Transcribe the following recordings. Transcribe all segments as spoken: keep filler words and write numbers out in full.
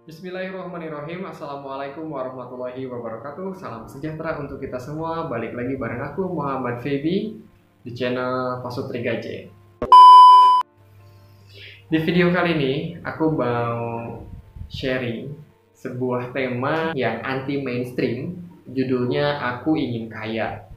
Bismillahirrahmanirrahim. Assalamualaikum warahmatullahi wabarakatuh. Salam sejahtera untuk kita semua. Balik lagi bareng aku Muhammad Feby di channel Pasutri Gaje. Di video kali ini aku mau sharing sebuah tema yang anti mainstream. Judulnya Aku Ingin Kaya.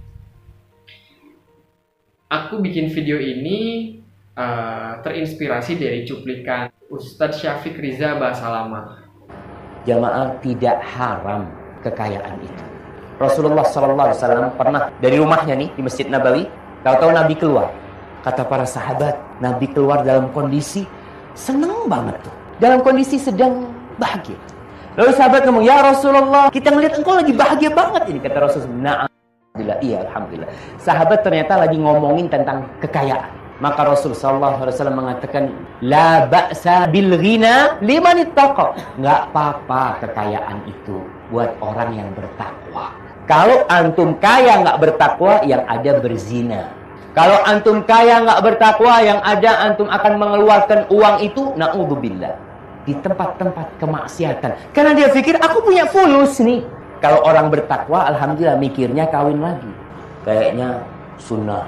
Aku bikin video ini uh, terinspirasi dari cuplikan Ustadz Syafiq Riza bahasa lama. Jamaah, tidak haram kekayaan itu. Rasulullah shallallahu alaihi wasallam pernah dari rumahnya nih di Masjid Nabawi, tahu-tahu Nabi keluar. Kata para sahabat, Nabi keluar dalam kondisi senang banget tuh, dalam kondisi sedang bahagia. Lalu sahabat ngomong, ya Rasulullah, kita ngelihat engkau lagi bahagia banget ini. Kata Rasulullah, alhamdulillah, iya alhamdulillah. Sahabat ternyata lagi ngomongin tentang kekayaan. Maka Rasul sallallahu alaihi wasallam mengatakan, la ba'sa bil ghina liman ittaqa. Enggak apa-apa kekayaan itu buat orang yang bertakwa. Kalau antum kaya enggak bertakwa, yang ada berzina. Kalau antum kaya enggak bertakwa, yang ada antum akan mengeluarkan uang itu naudzubillah di tempat-tempat kemaksiatan. Karena dia pikir aku punya fulus nih. Kalau orang bertakwa, alhamdulillah mikirnya kawin lagi. Kayaknya sunnah.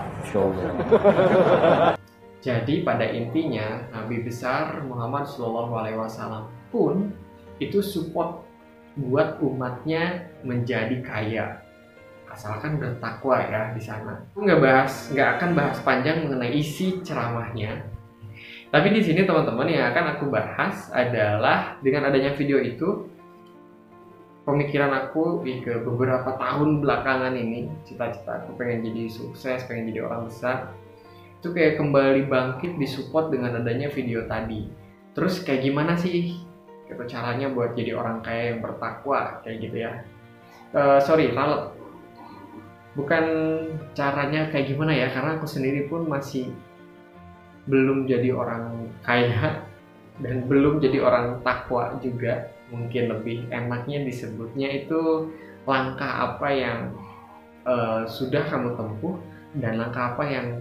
Jadi pada intinya Nabi besar Muhammad shallallahu alaihi wasallam pun itu support buat umatnya menjadi kaya, asalkan bertakwa ya di sana. Aku nggak bahas, nggak akan bahas panjang mengenai isi ceramahnya. Tapi di sini teman-teman yang akan aku bahas adalah dengan adanya video itu, pemikiran aku di ke beberapa tahun belakangan ini, cita-cita aku pengen jadi sukses, pengen jadi orang besar, itu kayak kembali bangkit disupport dengan adanya video tadi. Terus kayak gimana sih gitu caranya buat jadi orang kaya yang bertakwa kayak gitu ya? Uh, sorry, ralat. Bukan caranya kayak gimana ya, karena aku sendiri pun masih belum jadi orang kaya dan belum jadi orang takwa juga. Mungkin lebih enaknya disebutnya itu langkah apa yang uh, sudah kamu tempuh dan langkah apa yang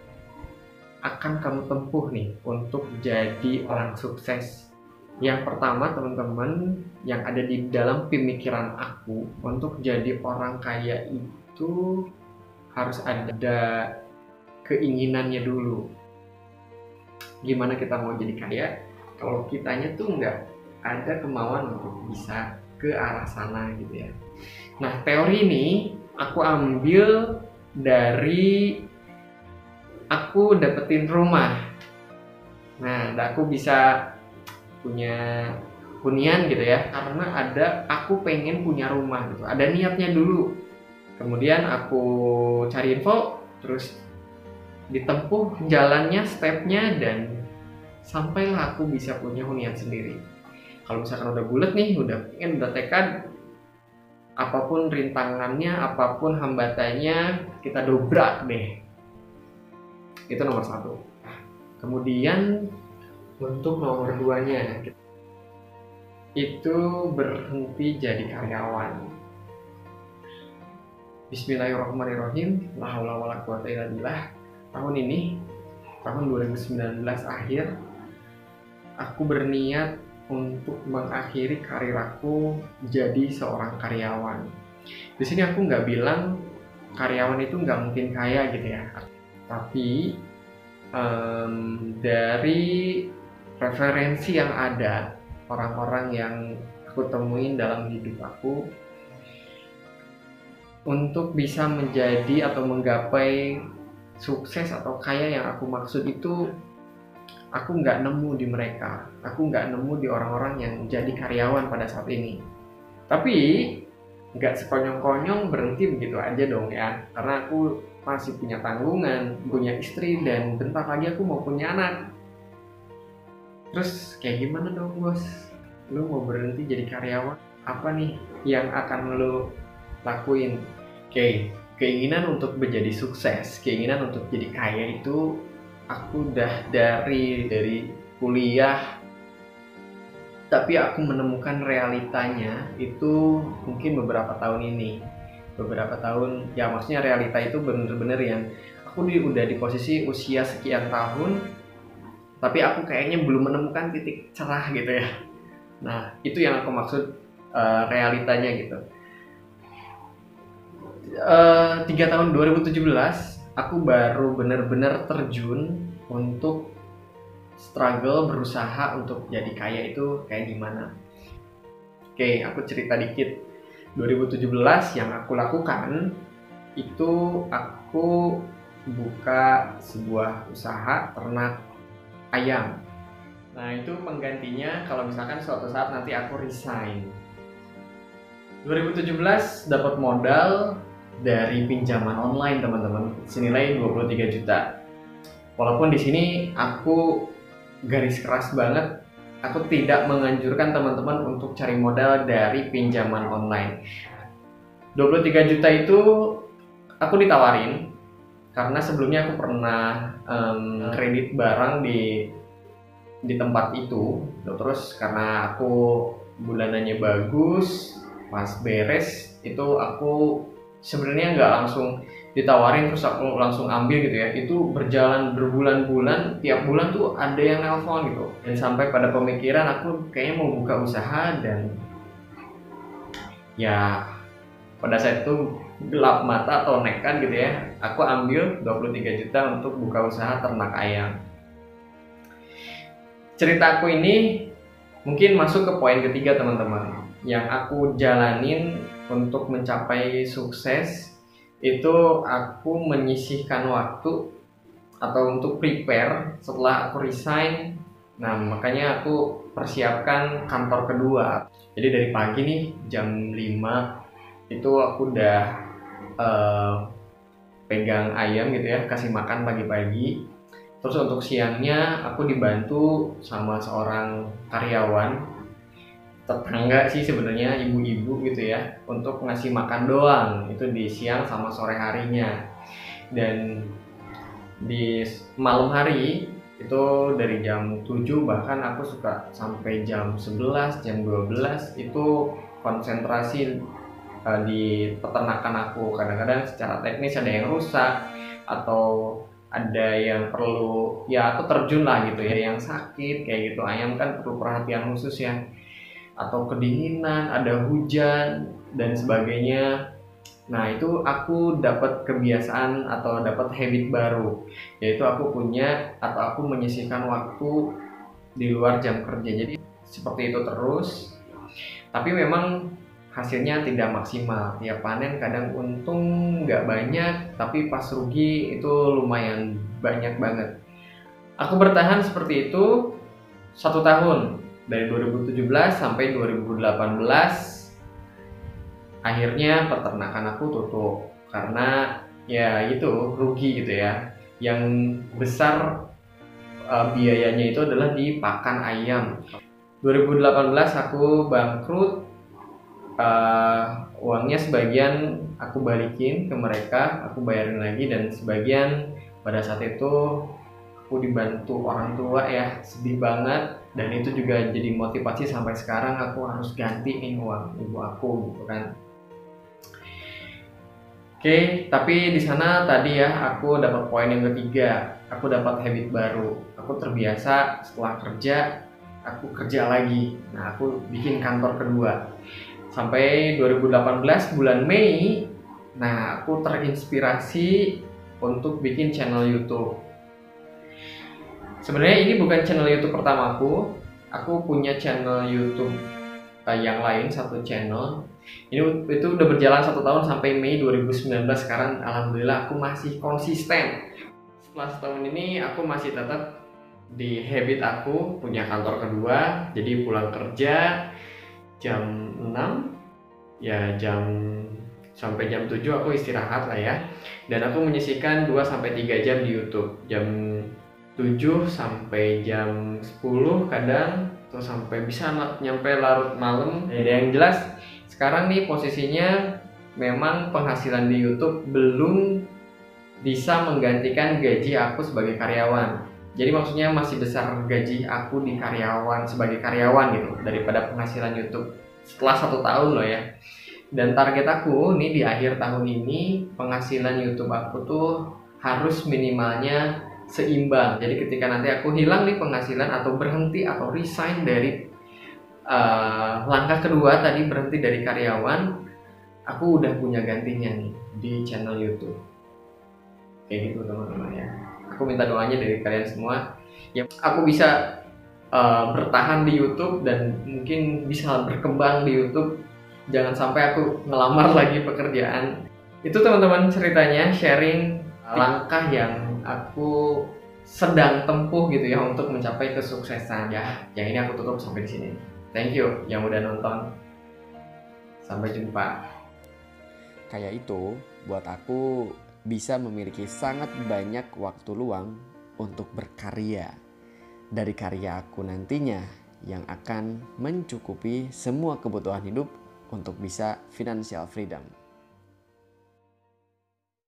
akan kamu tempuh nih untuk jadi orang sukses. Yang pertama teman-teman yang ada di dalam pemikiran aku, untuk jadi orang kaya itu harus ada keinginannya dulu. Gimana kita mau jadi kaya kalau kitanya tuh enggak ada kemauan untuk bisa ke arah sana gitu ya. Nah, teori ini aku ambil dari aku dapetin rumah. Nah, aku bisa punya hunian gitu ya, karena ada aku pengen punya rumah gitu. Ada niatnya dulu. Kemudian aku cari info, terus ditempuh jalannya, stepnya, dan sampailah aku bisa punya hunian sendiri. Kalau misalkan udah bulat nih, udah pengen, udah tekad, apapun rintangannya, apapun hambatannya, kita dobrak deh. Itu nomor satu. Kemudian untuk nomor duanya, itu berhenti jadi karyawan. Bismillahirrahmanirrahim. La haula wala quwata illa billah. Tahun ini, tahun dua ribu sembilan belas akhir, aku berniat untuk mengakhiri karir aku jadi seorang karyawan. Di sini aku nggak bilang karyawan itu nggak mungkin kaya gitu ya, tapi um, dari referensi yang ada, orang-orang yang aku temuin dalam hidup aku, untuk bisa menjadi atau menggapai sukses atau kaya yang aku maksud itu, aku nggak nemu di mereka, aku nggak nemu di orang-orang yang jadi karyawan pada saat ini. Tapi nggak sekonyong-konyong berhenti begitu aja dong ya, karena aku masih punya tanggungan, punya istri, dan bentar lagi aku mau punya anak. Terus kayak gimana dong bos? Lu mau berhenti jadi karyawan? Apa nih yang akan lu lakuin? Oke, keinginan untuk menjadi sukses, keinginan untuk jadi kaya itu aku udah dari dari kuliah, tapi aku menemukan realitanya itu mungkin beberapa tahun ini. Beberapa tahun, ya maksudnya realita itu bener-bener yang aku di, udah di posisi usia sekian tahun, tapi aku kayaknya belum menemukan titik cerah gitu ya. Nah, itu yang aku maksud uh, realitanya gitu. Uh, tiga tahun dua ribu tujuh belas aku baru benar-benar terjun untuk struggle berusaha untuk jadi kaya itu kayak gimana. Oke, aku cerita dikit. dua ribu tujuh belas yang aku lakukan itu aku buka sebuah usaha ternak ayam. Nah, itu penggantinya kalau misalkan suatu saat nanti aku resign. dua ribu tujuh belas dapat modal dari pinjaman online, teman-teman, senilai dua puluh tiga juta. Walaupun di sini aku garis keras banget, aku tidak menganjurkan teman-teman untuk cari modal dari pinjaman online. dua puluh tiga juta itu aku ditawarin karena sebelumnya aku pernah um, kredit barang di di tempat itu. Terus karena aku bulanannya bagus, pas beres itu aku sebenarnya nggak langsung ditawarin terus aku langsung ambil gitu ya. Itu berjalan berbulan-bulan, tiap bulan tuh ada yang nelpon gitu. Dan sampai pada pemikiran aku kayaknya mau buka usaha, dan ya pada saat itu gelap mata atau nekat gitu ya, aku ambil dua puluh tiga juta untuk buka usaha ternak ayam. Cerita aku ini mungkin masuk ke poin ketiga, teman-teman. Yang aku jalanin untuk mencapai sukses itu aku menyisihkan waktu atau untuk prepare setelah aku resign. Nah, makanya aku persiapkan kantor kedua. Jadi dari pagi nih jam lima itu aku udah uh, pegang ayam gitu ya, kasih makan pagi-pagi. Terus untuk siangnya aku dibantu sama seorang karyawan, tetangga sih sebenarnya, ibu-ibu gitu ya, untuk ngasih makan doang. Itu di siang sama sore harinya. Dan di malam hari itu dari jam tujuh bahkan aku suka sampai jam sebelas, jam dua belas itu konsentrasi uh, di peternakan aku. Kadang-kadang secara teknis ada yang rusak atau ada yang perlu ya aku terjun lah gitu ya, yang sakit kayak gitu. Ayam kan perlu perhatian khusus ya, atau kedinginan, ada hujan dan sebagainya. Nah, itu aku dapat kebiasaan atau dapat habit baru, yaitu aku punya atau aku menyisihkan waktu di luar jam kerja. Jadi seperti itu terus. Tapi memang hasilnya tidak maksimal. Tiap panen kadang untung nggak banyak, tapi pas rugi itu lumayan banyak banget. Aku bertahan seperti itu satu tahun, dari dua ribu tujuh belas sampai dua ribu delapan belas. Akhirnya peternakan aku tutup karena ya itu rugi gitu ya. Yang besar uh, biayanya itu adalah di pakan ayam. dua ribu delapan belas aku bangkrut. Uh, uangnya sebagian aku balikin ke mereka, aku bayarin lagi, dan sebagian pada saat itu aku dibantu orang tua ya, sedih banget. Dan itu juga jadi motivasi sampai sekarang aku harus gantiin uang ibu aku gitu kan. Oke, tapi di sana tadi ya aku dapat poin yang ketiga, aku dapat habit baru. Aku terbiasa setelah kerja aku kerja lagi. Nah, aku bikin kantor kedua. Sampai dua ribu delapan belas bulan Mei, nah aku terinspirasi untuk bikin channel YouTube. Sebenarnya ini bukan channel YouTube pertamaku. Aku punya channel YouTube uh, yang lain, satu channel. Ini itu udah berjalan satu tahun sampai Mei dua ribu sembilan belas. Sekarang alhamdulillah aku masih konsisten. Setelah setahun ini aku masih tetap di habit aku punya kantor kedua. Jadi pulang kerja jam enam ya, jam sampai jam tujuh aku istirahat lah ya. Dan aku menyisihkan dua sampai tiga jam di YouTube. Jam tujuh sampai jam sepuluh kadang, atau sampai bisa nyampe larut malam. Jadi yang jelas sekarang nih posisinya memang penghasilan di YouTube belum bisa menggantikan gaji aku sebagai karyawan. Jadi maksudnya masih besar gaji aku di karyawan, sebagai karyawan gitu, daripada penghasilan YouTube setelah satu tahun loh ya. Dan target aku nih di akhir tahun ini penghasilan YouTube aku tuh harus minimalnya seimbang. Jadi ketika nanti aku hilang nih penghasilan atau berhenti atau resign dari uh, langkah kedua tadi berhenti dari karyawan, aku udah punya gantinya nih di channel YouTube. Kayak gitu teman-teman ya. Aku minta doanya dari kalian semua. Ya, aku bisa uh, bertahan di YouTube dan mungkin bisa berkembang di YouTube. Jangan sampai aku ngelamar lagi pekerjaan. Itu teman-teman ceritanya, sharing langkah yang aku sedang tempuh gitu ya untuk mencapai kesuksesan ya. Yang ini aku tutup sampai di sini. Thank you yang udah nonton. Sampai jumpa. Kayak itu buat aku bisa memiliki sangat banyak waktu luang untuk berkarya. Dari karya aku nantinya yang akan mencukupi semua kebutuhan hidup untuk bisa financial freedom.